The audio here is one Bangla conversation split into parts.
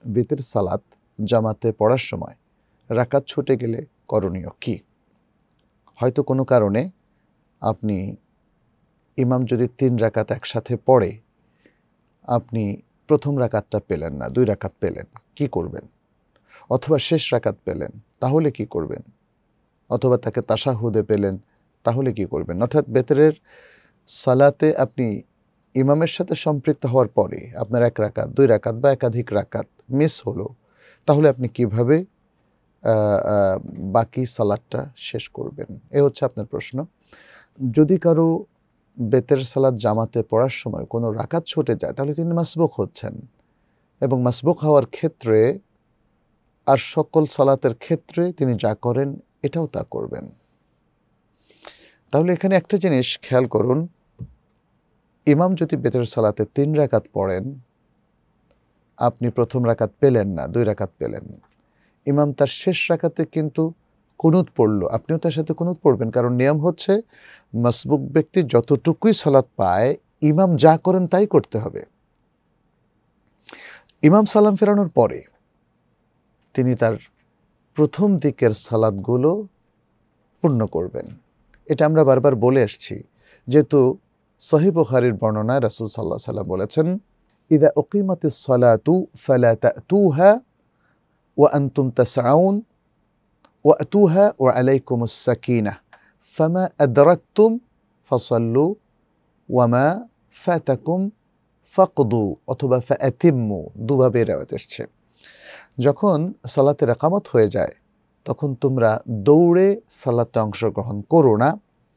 বিতির সালাত জামাতে পড়ার সময় রাকাত ছুটে গেলে করণীয় কি? হয়তো কোনো কারণে আপনি ইমাম যদি 3 রাকাত একসাথে পড়ে আপনি প্রথম রাকাতটা পেলেন না, 2 রাকাত পেলেন, কি করবেন? অথবা শেষ রাকাত পেলেন, তাহলে কি করবেন? অথবা তাকে তাশাহুদে পেলেন, তাহলে কি করবেন? অর্থাৎ বেতরের সালাতে আপনি ইমামের সাথে সম্পৃক্ত হওয়ার পরে আপনার 1 রাকাত, 2 রাকাত বা একাধিক রাকাত মিস হলো, তাহলে আপনি কিভাবে বাকি সালাতটা শেষ করবেন? এ হচ্ছে আপনার প্রশ্ন। যদি কারো বেতের সালাত জামাতে পড়ার সময় কোনো রাকাত ছুটে যায়, তাহলে তিনি মাসবুক হচ্ছেন এবং মাসবুক হওয়ার ক্ষেত্রে আর সকল সালাতের ক্ষেত্রে তিনি যা করেন এটাও তা করবেন। তাহলে এখানে একটা জিনিস খেয়াল করুন, ইমাম যদি বেতের সালাতে 3 রাকাত পড়েন, আপনি প্রথম রাকাত পেলেন না, 2 রাকাত পেলেন। ইমাম তার শেষ রাকাতে কিন্তু কুনুত পড়ল, আপনিও তার সাথে কুনুত পড়বেন, কারণ নিয়ম হচ্ছে মাসবুক ব্যক্তি যতটুকুই সালাত পায় ইমাম যা করেন তাই করতে হবে। ইমাম সালাম ফেরানোর পরে তিনি তার প্রথম দিকের সালাতগুলো পূর্ণ করবেন। এটা আমরা বারবার বলে আসছি, যেহেতু সহিহ বুখারীর বর্ণনায় রাসূল সাল্লাল্লাহু আলাইহি ওয়াসাল্লাম বলেছেন, ইযা উকিমাতিস সালাতু ফালা তা'তুহা ওয়া আনতুম তাসআউন ওয়া'তুহা ওয়া আলাইকুমুস সাকিনাহ ফামা আদরাকতুম ফাসাল্লু ওয়া মা ফাতাকুম ফাকদু অথবা ফাআতিম্মু, দুভাবে riwayat এসেছে। যখন সালাতের ইকামত হয়ে যায় তখন তোমরা দৌড়ে সালাতে অংশগ্রহণ করো না,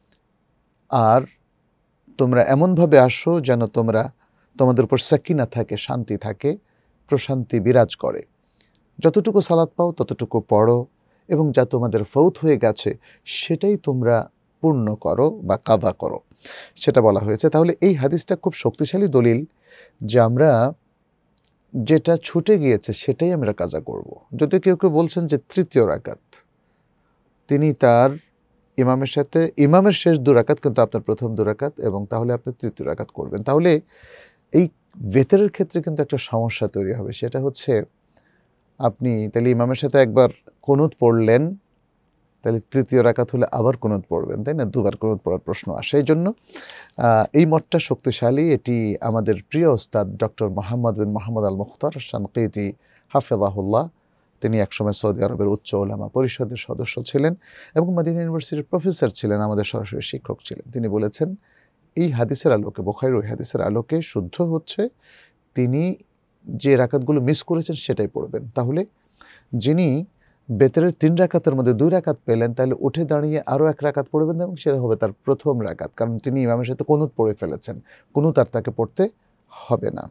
আর তোমরা এমনভাবে আসো যেন তোমাদের উপর সাকিনা থাকে, শান্তি থাকে, প্রশান্তি বিরাজ করে। যতটুকু সালাত পাও ততটুকু পড়ো এবং যা তোমাদের ফৌত হয়ে গেছে সেটাই তোমরা পূর্ণ করো বা কাদা করো, সেটা বলা হয়েছে। তাহলে এই হাদিসটা খুব শক্তিশালী দলিল যে আমরা যেটা ছুটে গিয়েছে সেটাই আমরা কাজা করব। যদিও কেউ কেউ বলছেন যে 3য় রাকাত তিনি তার ইমামের সাথে, ইমামের শেষ 2 রাকাত কিন্তু আপনার প্রথম 2 রাকাত, এবং তাহলে আপনি 3য় রাকাত করবেন। তাহলে এই বেতেরের ক্ষেত্রে কিন্তু একটা সমস্যা তৈরি হবে, সেটা হচ্ছে আপনি তাহলে ইমামের সাথে একবার কুনুত পড়লেন, তাহলে 3য় রাকাত হলে আবার কুনুত পড়বেন, তাই না? 2 বার কুনুত পড়ার প্রশ্ন আসে। এই জন্য এই মতটা শক্তিশালী। এটি আমাদের প্রিয় ওস্তাদ doctor Mohammad bin Mohammad al Mukhtar Shanqiti হাফেজাহুল্লাহ, তিনি একসময় সৌদি আরবের উচ্চ উলামা পরিষদের সদস্য ছিলেন এবং মদিনা ইউনিভার্সিটির প্রফেসর ছিলেন, আমাদের সরাসরি শিক্ষক ছিলেন। তিনি বলেছেন এই হাদিসের আলোকে, বুখারীর ওই হাদিসের আলোকে শুদ্ধ হচ্ছে তিনি যে রাকাতগুলো মিস করেছেন সেটাই পড়বেন। তাহলে যিনি বেতরের 3 রাকাতের মধ্যে 2 রাকাত পেলেন, তাহলে উঠে দাঁড়িয়ে আরও 1 রাকাত পড়বেন এবং সেটা হবে তার প্রথম রাকাত, কারণ তিনি ইমামের সাথে কুনুত পড়ে ফেলেছেন, কুনুত আর তাকে পড়তে হবে না।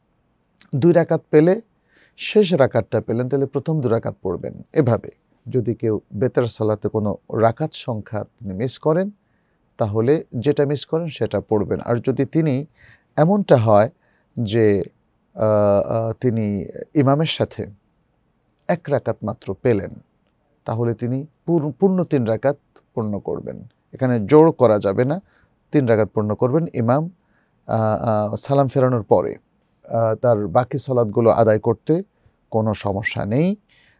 2 রাকাত পেলে শেষ রাকাতটা পেলেন, তাহলে প্রথম 2 রাকাত পড়বেন। এভাবে যদি কেউ বেতর সালাতে কোনো রাকাত সংখ্যা আপনি মিস করেন, তাহলে যেটা মিস করেন সেটা পড়বেন। আর যদি তিনি এমনটা হয় যে তিনি ইমামের সাথে 1 রাকাত মাত্র পেলেন, তাহলে তিনি পূর্ণ 3 রাকাত পূর্ণ করবেন। এখানে জোর করা যাবে না, 3 রাকাত পূর্ণ করবেন। ইমাম সালাম ফেরানোর পরে তার বাকি সালাতগুলো আদায় করতে কোনো সমস্যা নেই।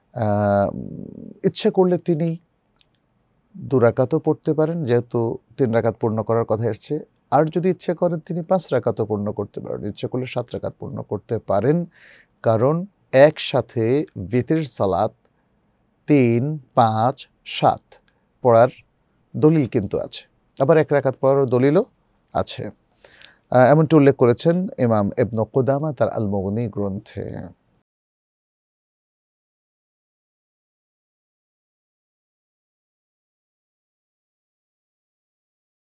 ইচ্ছা করলে তিনি 2 রাকাতও পড়তে পারেন, যেহেতু 3 রাকাত পূর্ণ করার কথা এসছে। আর যদি ইচ্ছে করেন তিনি 5 রাকাতও পূর্ণ করতে পারেন, ইচ্ছে করলে 7 রাকাত পূর্ণ করতে পারেন, কারণ একসাথে ভিতর সালাত 3, 5, 7 পড়ার দলিল কিন্তু আছে, আবার 1 রাকাত পড়ার দলিলও আছে। এমনটি উল্লেখ করেছেন ইমাম ইবনে কুদামা তার আল মুগনি গ্রন্থে।